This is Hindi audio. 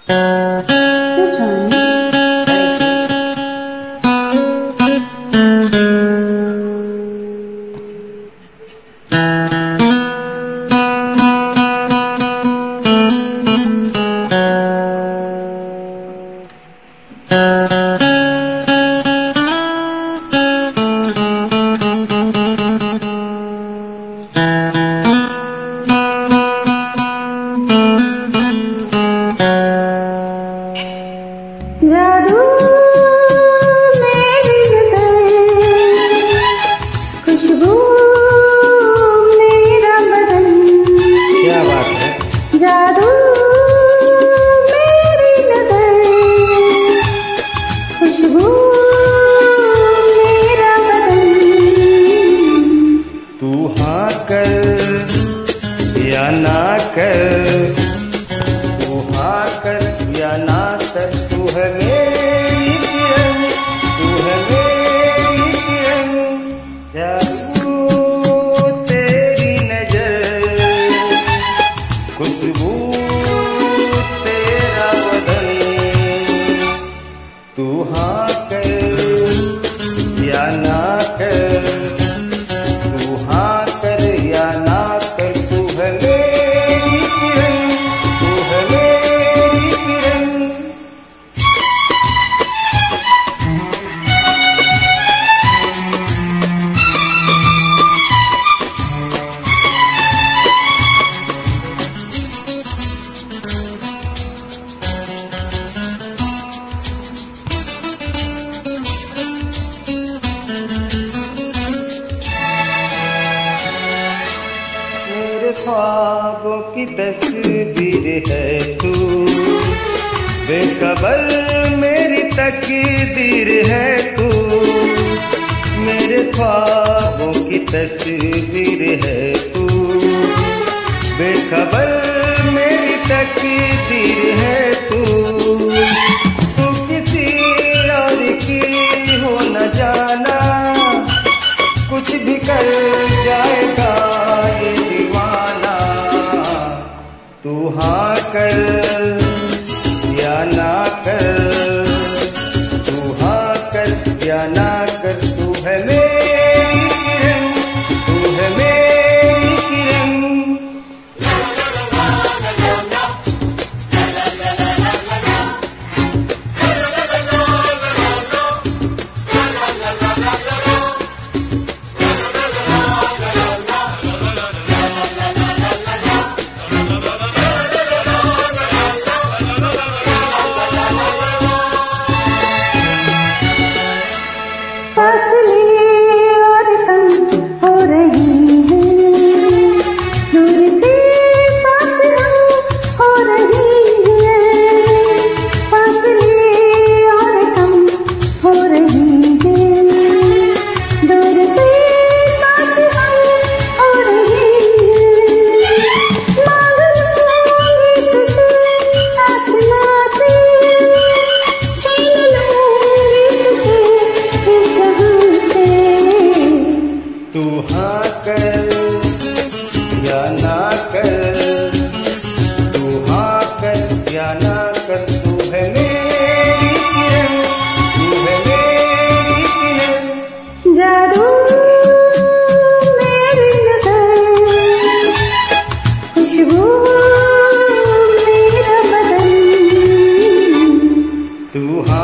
Which one? जादू मेरी नज़र, खुशबू मेरा बदन। क्या बात है। जादू मेरी नज़र, खुशबू मेरा बदन। तू हाँ कर या ना कर, तू हाँ कर या ना कर, तू है मेरी किरण, तू है मेरी किरण। जादू तेरी नजर, खुशबू तेरा बदन। तू हाँ कर या ना कर, तू हाँ कर या ना कर, तू है मेरी किरण, तू है मेरी किरण। मेरे ख्वाबों की तस्वीर है तू, बेखबर मेरी तकदीर है तू। मेरे ख्वाबों की तस्वीर है तू, बेखबर मेरी तकदीर है तू। तू किसी और की हो न जाना, कुछ भी कर जाएगा ये दीवाना। तू हाँ कर या ना कर, तू हाँ कर या ना कर, तू है मेरी किरण, तू है मेरी किरण। फासले और कम हो रही हैं, दूर से पास हो रही हैं। फासले और कम हो रही हैं, दूर से पास हो रही हैं। मांग लूंगी तुझे आसमां से, छीन लूंगी तुझे इस जहां से। तू हाँ कर या ना कर, तू हाँ कर या ना कर, तू है मेरी किरण, तू है मेरी किरण। जादू मेरी नज़र, खुशबू मेरा बदन। तू हाँ